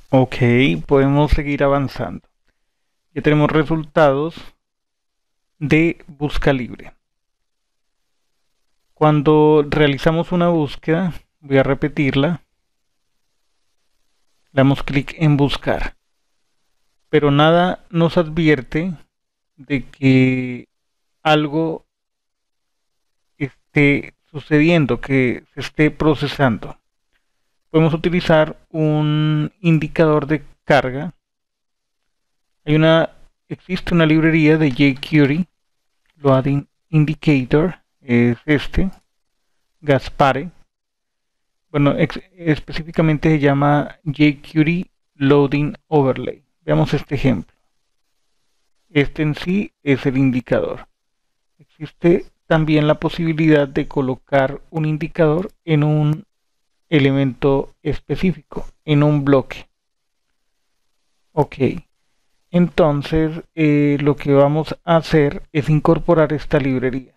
Ok, podemos seguir avanzando. Ya tenemos resultados de busca libre. Cuando realizamos una búsqueda, voy a repetirla, le damos clic en buscar, pero nada nos advierte de que algo esté sucediendo, que se esté procesando. Podemos utilizar un indicador de carga. Hay una, existe una librería de jQuery, Loading Indicator, es este, Gaspare. Bueno, específicamente se llama jQuery Loading Overlay. Veamos este ejemplo. Este en sí es el indicador. Existe también la posibilidad de colocar un indicador en un elemento específico, en un bloque. Ok, entonces lo que vamos a hacer es incorporar esta librería.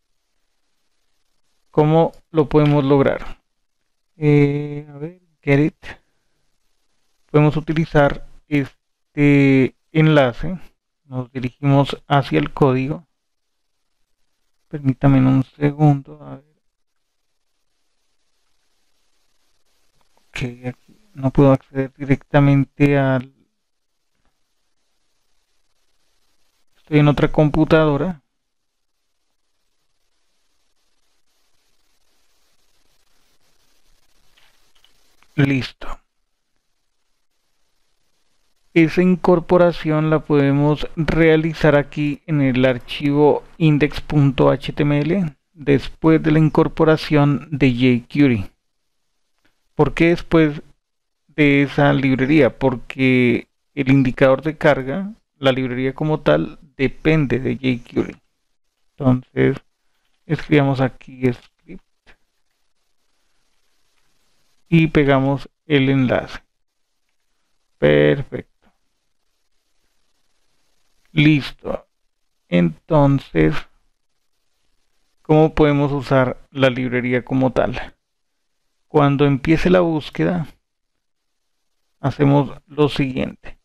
¿Cómo lo podemos lograr? A ver, get it. Podemos utilizar este enlace. Nos dirigimos hacia el código. Permítame un segundo. A ver. Ok, aquí no puedo acceder directamente al... Estoy en otra computadora. Listo. Esa incorporación la podemos realizar aquí en el archivo index.html después de la incorporación de jQuery. ¿Por qué después de esa librería? Porque el indicador de carga, la librería como tal, depende de jQuery. Entonces, escribamos aquí script y pegamos el enlace. Perfecto. Listo. Entonces, ¿cómo podemos usar la librería como tal? Cuando empiece la búsqueda, hacemos lo siguiente.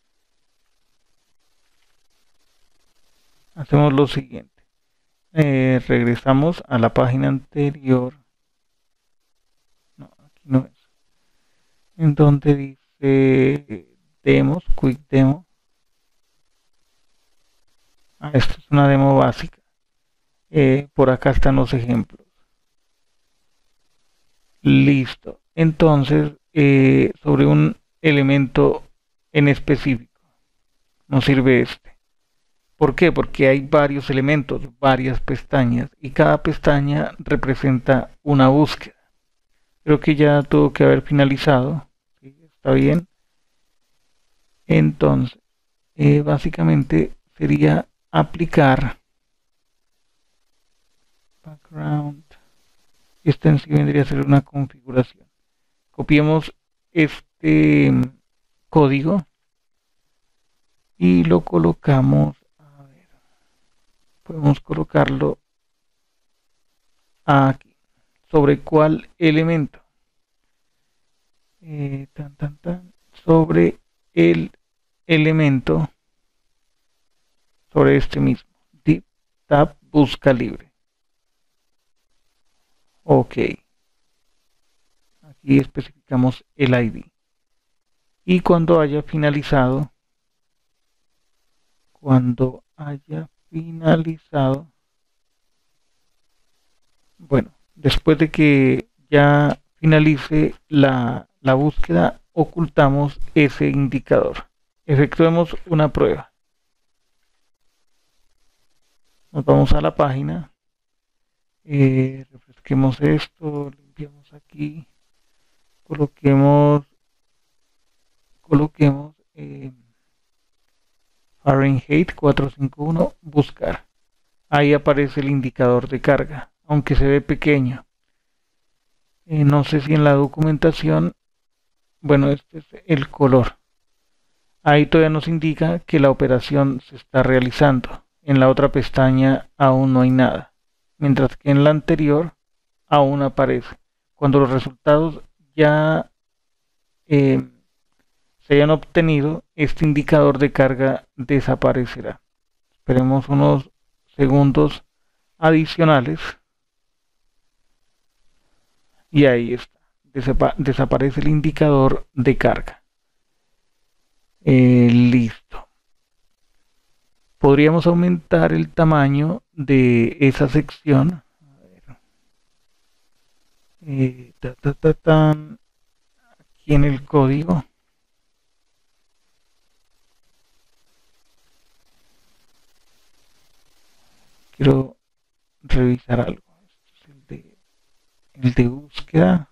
Hacemos lo siguiente. Regresamos a la página anterior. No, aquí no es. En donde dice demos, quick demo. Esto es una demo básica. Por acá están los ejemplos. Listo. Entonces, sobre un elemento en específico, nos sirve este. ¿Por qué? Porque hay varios elementos, varias pestañas, y cada pestaña representa una búsqueda. Creo que ya tuvo que haber finalizado. ¿Sí? ¿Está bien? Entonces, básicamente sería aplicar background. Esta en sí vendría a ser una configuración. Copiemos este código y lo colocamos. A ver, podemos colocarlo aquí. ¿Sobre cuál elemento? Sobre el elemento, sobre este mismo. Div tab busca libre. Ok. Aquí especificamos el ID. Y cuando haya finalizado, bueno, después de que ya finalice la búsqueda, ocultamos ese indicador. Efectuemos una prueba. Nos vamos a la página, refresquemos esto, limpiamos aquí, coloquemos Fahrenheit 451, buscar. Ahí aparece el indicador de carga, aunque se ve pequeño. No sé si en la documentación, bueno, este es el color. Ahí todavía nos indica que la operación se está realizando. En la otra pestaña aún no hay nada. Mientras que en la anterior aún aparece. Cuando los resultados ya eh, se hayan obtenido, este indicador de carga desaparecerá. Esperemos unos segundos adicionales y ahí está. Desaparece el indicador de carga. Listo. Podríamos aumentar el tamaño de esa sección. Aquí en el código. Quiero revisar algo. Este es el de búsqueda.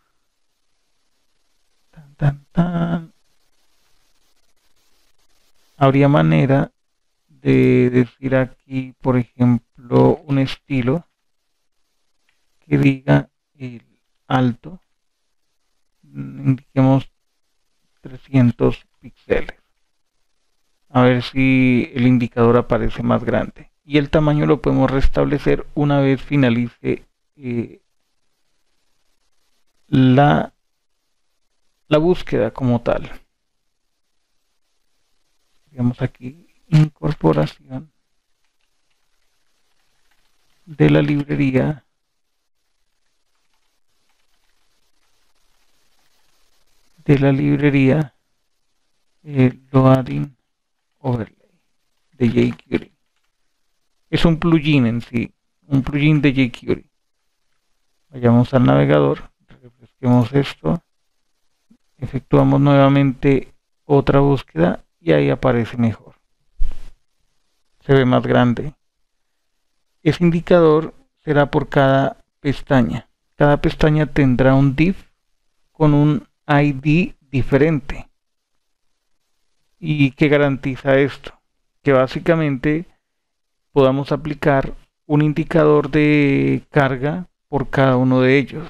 Habría manera de decir aquí, por ejemplo, un estilo que diga el alto, indiquemos 300 píxeles, a ver si el indicador aparece más grande, y el tamaño lo podemos restablecer una vez finalice la búsqueda como tal. Digamos aquí incorporación de la librería Loading Overlay de jQuery. Es un plugin en sí, un plugin de jQuery. Vayamos al navegador, refresquemos esto, efectuamos nuevamente otra búsqueda y ahí aparece mejor. Se ve más grande. Ese indicador será por cada pestaña. Cada pestaña tendrá un div con un ID diferente. ¿Y qué garantiza esto? Que básicamente podamos aplicar un indicador de carga por cada uno de ellos.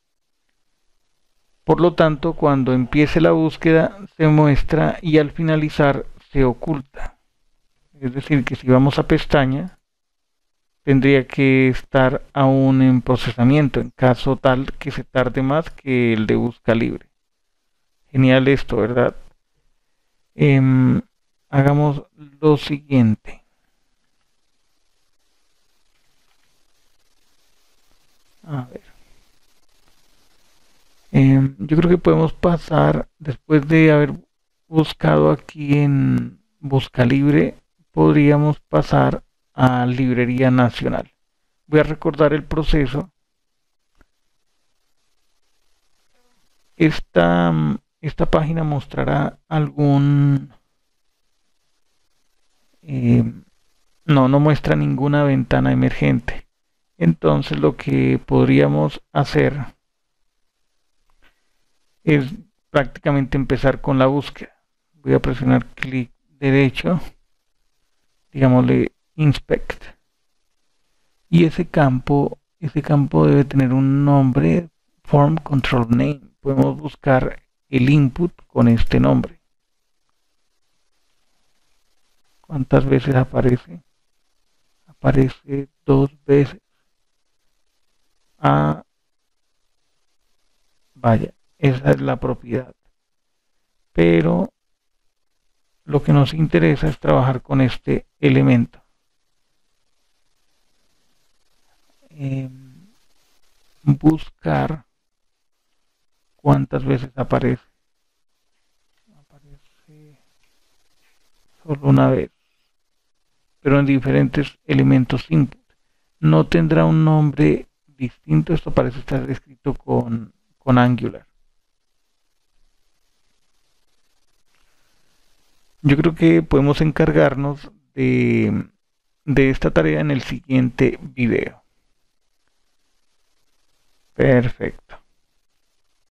Por lo tanto, cuando empiece la búsqueda se muestra y al finalizar se oculta. Es decir, que si vamos a pestaña, tendría que estar aún en procesamiento, en caso tal que se tarde más que el de busca libre. Genial esto, ¿verdad? Hagamos lo siguiente. A ver. Yo creo que podemos pasar, después de haber buscado aquí en busca libre, podríamos pasar a librería nacional. Voy a recordar el proceso. Esta página mostrará algún... no muestra ninguna ventana emergente. Entonces lo que podríamos hacer es prácticamente empezar con la búsqueda. Voy a presionar clic derecho, digámosle inspect, y ese campo debe tener un nombre, form control name. Podemos buscar el input con este nombre. ¿Cuántas veces aparece? Aparece 2 veces. Ah, vaya, esa es la propiedad. Pero lo que nos interesa es trabajar con este elemento. Buscar cuántas veces aparece. Aparece solo una vez, pero en diferentes elementos input. No tendrá un nombre distinto. Esto parece estar escrito con Angular. Yo creo que podemos encargarnos de esta tarea en el siguiente video. Perfecto.